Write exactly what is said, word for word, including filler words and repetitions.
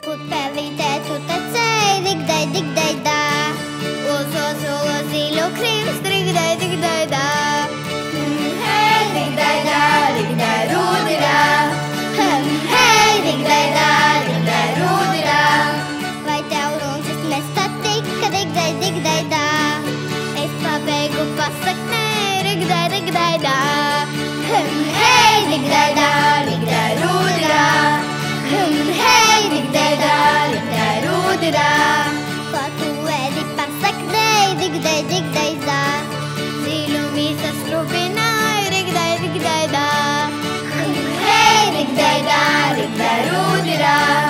Pelītē tu tecēji, digdai, digdai, dā. Uzos, ulos, zīļu krīvs, digdai, digdai, dā. Hei, digdai, dā, digdai, rūdirā. Hei, digdai, dā, digdai, rūdirā. Vai tev runcis nestatika, digdai, digdai, dā. Es pabeigu pasaknē, digdai, digdai, dā. Hei, digdai, dā, digdai, rūdirā. Hei, digdai, dā, digdai, rūdirā. Ko tu ēdi pasaknēji, digdai, digdai, dā. Zīļu mīsas rubināju, digdai, digdai, dā. Hei, digdai, dā, digdai, rūdirā.